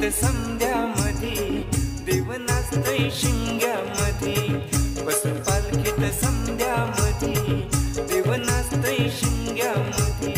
संध्यामधी देव नाचतय शिंग्यामधी बसून पालखीत संध्यामधी देव नाचतय शिंग्यामधी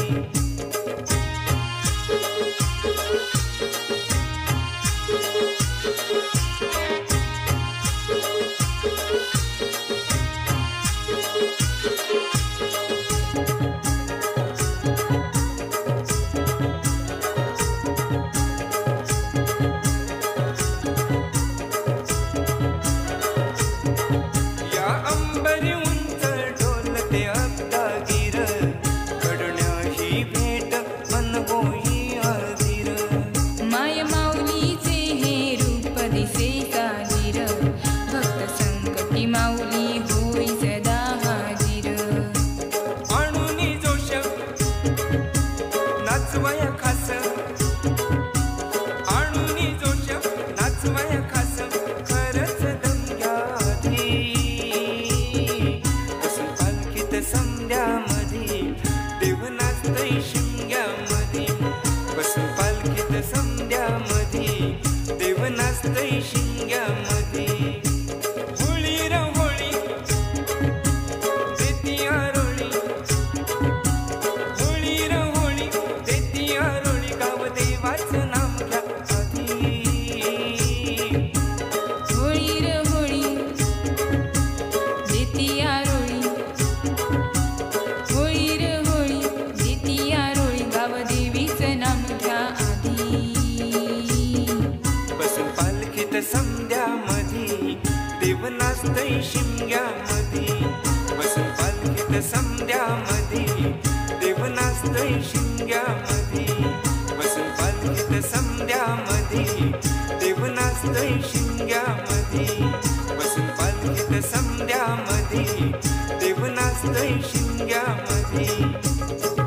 संध्यामधी देव नाचतय शिंग्यामधी बसून पालखीत संध्यामधी देव नाचतय शिंग्यामधी होळी र होळी देती आरोळी होळी र होळी देती आरोळी गाव देवाचं नाम घ्या आधी होळी र होळी देती आरोळी संध्यामधी देव नाचतय शिंग्यामधी बसून पालखीत संध्यामधी देव नाचतय शिंग्यामधी बसून पालखीत संध्यामधी देव नाचतय शिंग्यामधी बसून पालखीत संध्यामधी देव नाचतय शिंग्यामधी